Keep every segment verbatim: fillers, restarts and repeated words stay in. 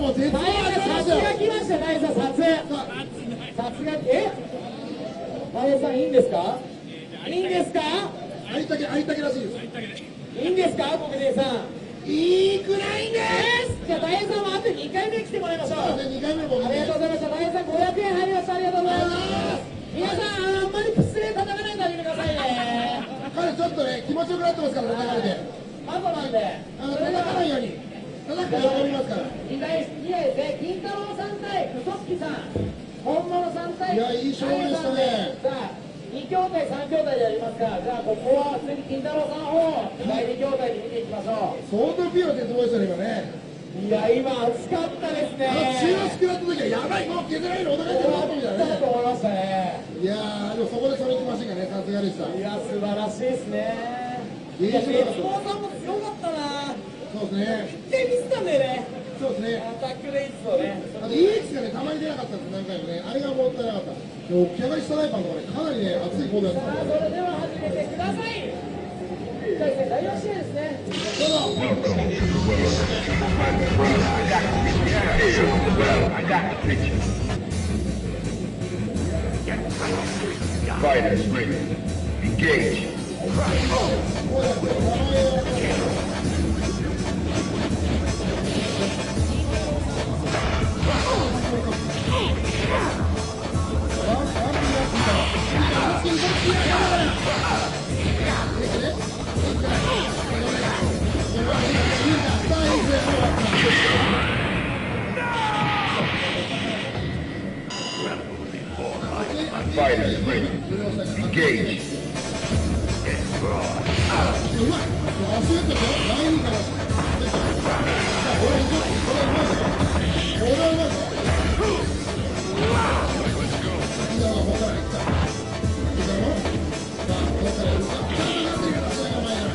もう絶望がさすが来ました、大さん、さつ。さすが、え大さん、いいんですかいいんですかありたけ、ありたけらしいです。 いいんですか国人さん。 いいくらいです。 じゃあ大さんもあとにかいめ来てもらいましょう。 にかいめもありがとうございました。大さんごひゃくえん入りました。ありがとうございます。皆さん、あんまり失礼叩かないであげてくださいね。 彼ちょっとね、気持ちよくなってますから、叩かれて。 あとなんで。 あの、叩かないように。叩くと喜びますから。 にかいですね、金太郎さん対嘘つきさん。本物さん対。 いや、いい勝負でしたね。 さあ、に兄弟、さん兄弟でやりますから、じゃあ、ここは次、金太郎さんをだいに兄弟で見ていきましょう。 相当ピュアでどうでしたね、今ね。 いや、今、熱かったですね。 あの、中和すくらった時は、やばい、もう削られる、お互いでもみたいなね。 と思いましたね。 いやー、でもそこでその気ましがね、さすがでした。 いや、素晴らしいですね。いや、鉄棒さんも強かったな。 そうですね。 一回ミスったんだよね。 そうですね。 アタックレイスをね。 あと イーエックス がね、たまに出なかったんです、何回もね。あれがもったいなかった。でも、キャガリスタナイパーとかね、かなりね、熱いコードやってさあ、それでは始めてください。じゃあですね、だいよん試合ですね。 どうぞ。 Fighters ready. Engage. Fighters ready. Engage. うまい。足打ったよ。ラインから。これうまい。これうまいぞ。これはうまいぞ。いや、ほら、いった。いいだろ。さあ、どうしたらいいか。ちゃんとやってるから、それが前じゃない。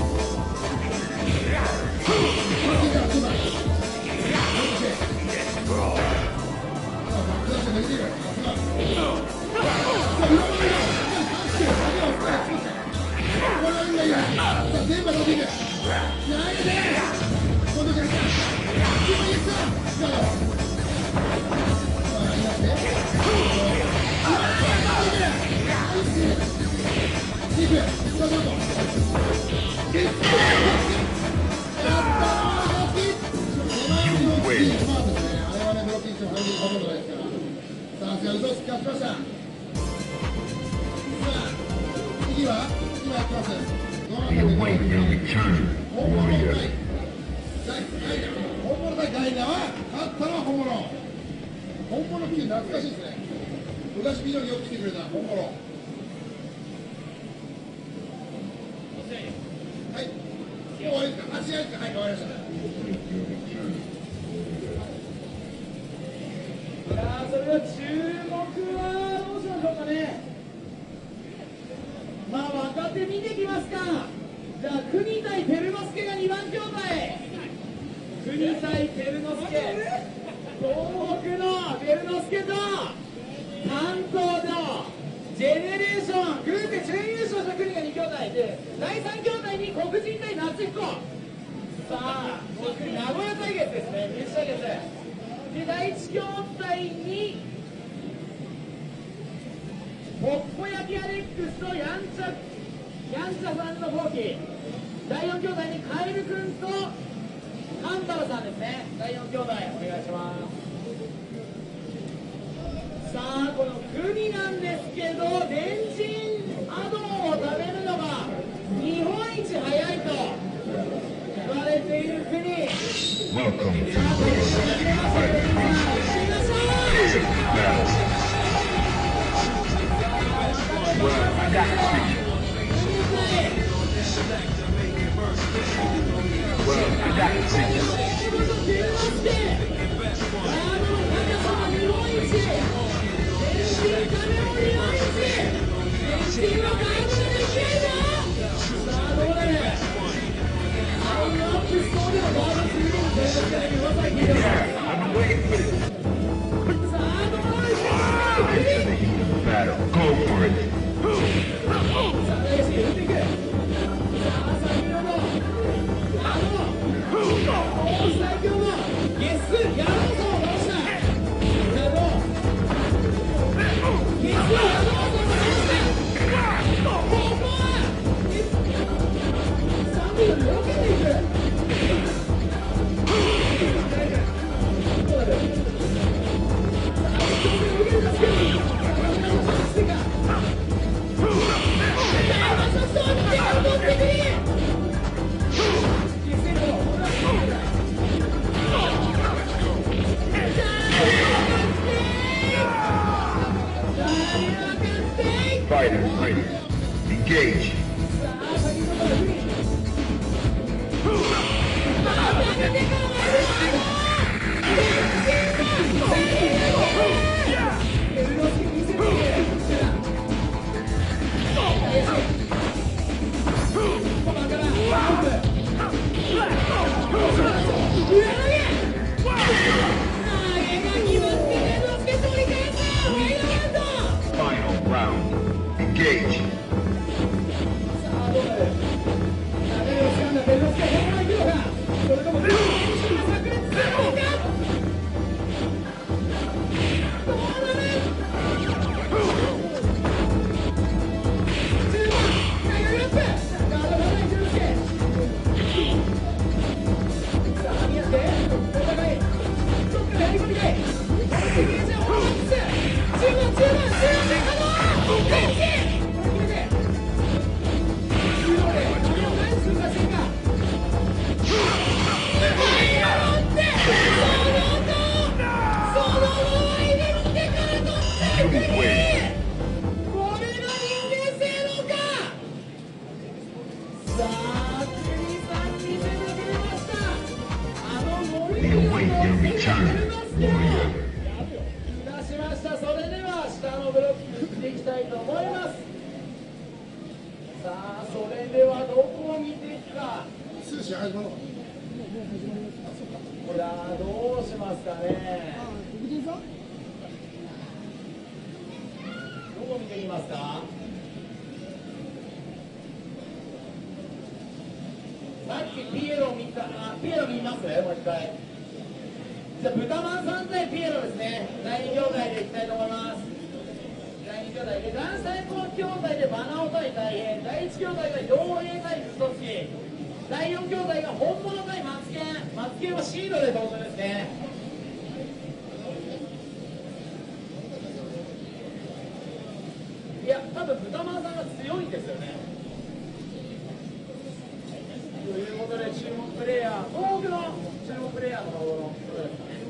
こっちから来ない。こっち。さあ、バックダッシュできるよ。さすが。さあ、裏側に。これはいいんだよ。さあ、全部伸びる。投げて。今度から来た。今いった。来たよ。さあ、いなくて。うわっ、伸びる。キープ。さあ、どうぞ。キープ。やったー。キープ。手前のブロッキーパーですね。あれはね、ブロッキーしても入るほとんどないですから。さすが、嘘つき勝ちました。さあ、次は今やってます。 The await your return, 本物 warrior. 対本物対ガイナは勝ったのは本物。本物って懐かしいですね。昔ビデオによく来てくれた本物。はい。もう終わりですか。あ、違いですか。はい、わかりました。 いやー、それでは注目はどうしましょうかね。まあ、若手見てきますか。じゃあ、国対照之助がにばん兄弟。国対照之助。東北の照之助と、関東のジェネレーション。グループ準優勝した国がに兄弟で、だいさん兄弟に黒人対夏彦。さあ、名古屋対決ですね、入試対決。で、だいいち兄弟に、ポッポ焼きアレックスとヤンチャ、ヤンチャさんのフォーキー。だいよん兄弟にカエル君とカンバラさんですね。だいよん兄弟、お願いします。さあ、この国なんですけど、レンジンアドンを食べるのが日本一早いと言われている国。 Welcome to the world of fighting. Well, I got the picture. Well, I got the picture. 最強のゲス We await your return, warrior. 出しました。それでは下のブロック打っていきたいと思います。さあ、それではどこを見ていくか。 すぐ試合始まるのかじゃあどうしますかね。どこ見ていきますか。さっきピエロ見た、あ、ピエロ見ますね、もう一回。じゃあ豚まんさん対ピエロですね。だいに兄弟でいきたいと思います。だいに兄弟で男子最高兄弟でバナオ対大変、だいいち兄弟が傭兵対ウソツキ、だいよん兄弟が本物対マツケン。マツケンはシードで登場ですね。いや、多分豚まんさんが強いんですよね。ということで注目プレイヤー、多くの注目プレイヤーのところのことですかね。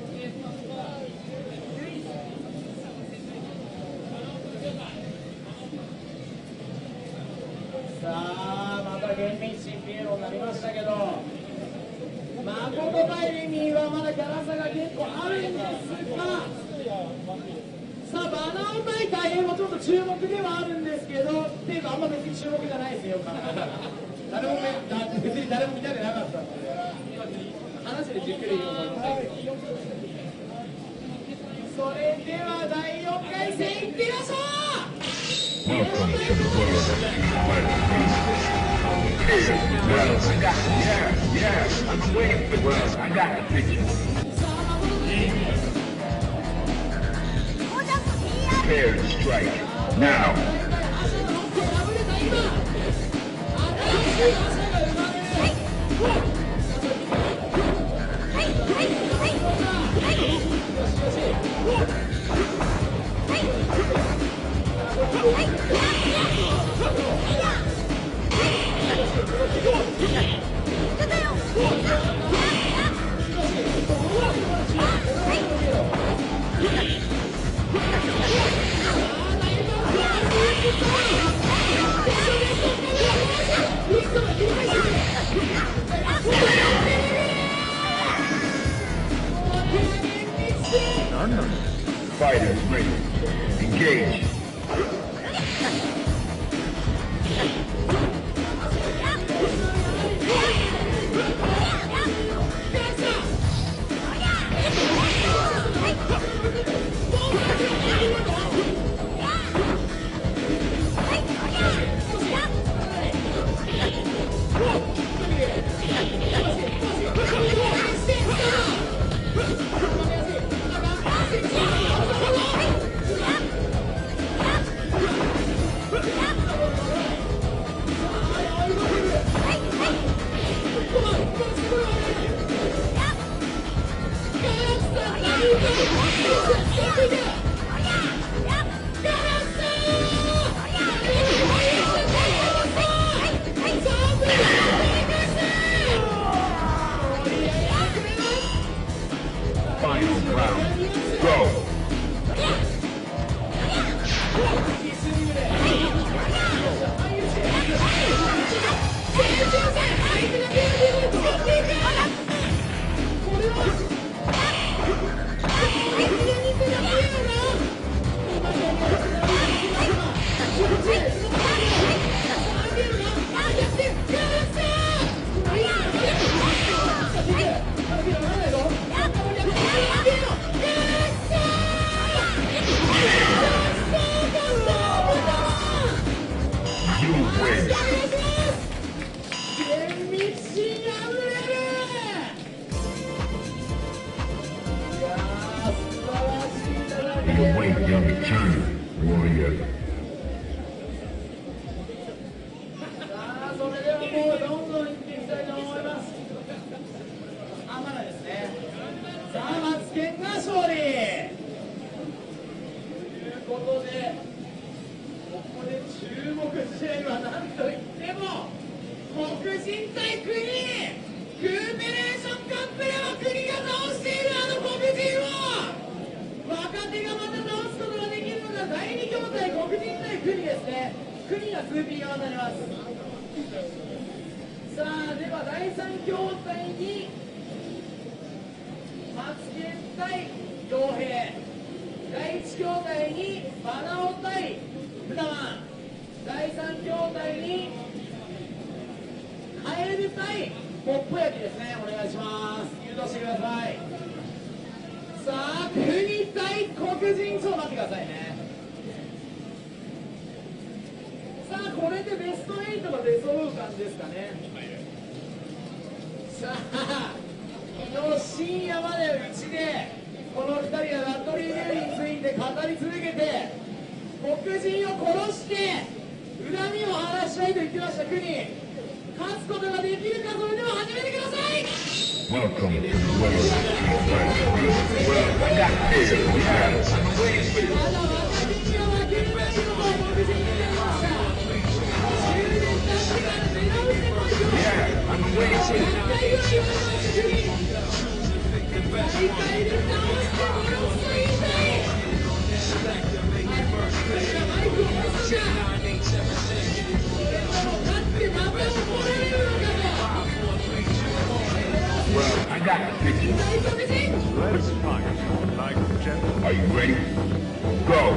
さあ、また厳密シピエロになりましたけど、誠対レミはまだキャラ差が結構あるんですが、さあ、バナオ対大変もちょっと注目ではあるんですけど、っていうかあんま別に注目じゃないですよ、考えたら。誰も別に誰も見たくなかったんで、話でじっくり言うと思います。それではだいよんかい戦いってみましょう。 Welcome to the world of Street Fighter. Well, I got it. Yeah, yeah. I'm waiting for this. I got the picture. Prepare to strike. Now. Fighters ready. Engage. Final round. Go. We await your return, warrior. さあ、それではもうどんどんいっていきたいと思います。あ、まだですね。さあ、マツケンが勝利ということで、ここで注目試合は何といっても黒人対国、クーペレーションカップでは国が倒しているあの黒人を若手がまた倒すことができるのがだいに兄弟、黒人対国ですね。国が ツーピー 側になります。さあ、ではだいさん兄弟に健対陽平、第一筐体にマナオ対ブダマン、第三筐体にカエル対ポップ焼きですね。お願いします。誘導してください。さあ国対黒人、ちょっと待ってくださいね。さあこれでベストはちが出揃う感じですかね。さあ昨日深夜までうちでこのふたりはラットリーレーについて語り続けて、黒人を殺して恨みを晴らしたいと言ってました国。勝つことができるか。それでは始めてください。 Welcome to the world of Well, I got this. Yeah, I'm waiting for ま this. だ若手には負けれないのも黒人になりました。じゅうねん経ってから狙うってこいよ。 Yeah, I'm waiting for 何 this. 回ぐらい言われました国。大会で倒してもらうと言いたい。マイクを持つのか。それとも勝ってまた怒られるのかと。 Well, I got the picture. 大黒人。 Let's fight like gentlemen. Are you ready? Go.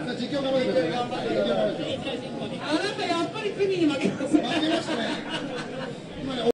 あなたやっぱり国に負けます。 負けましたね。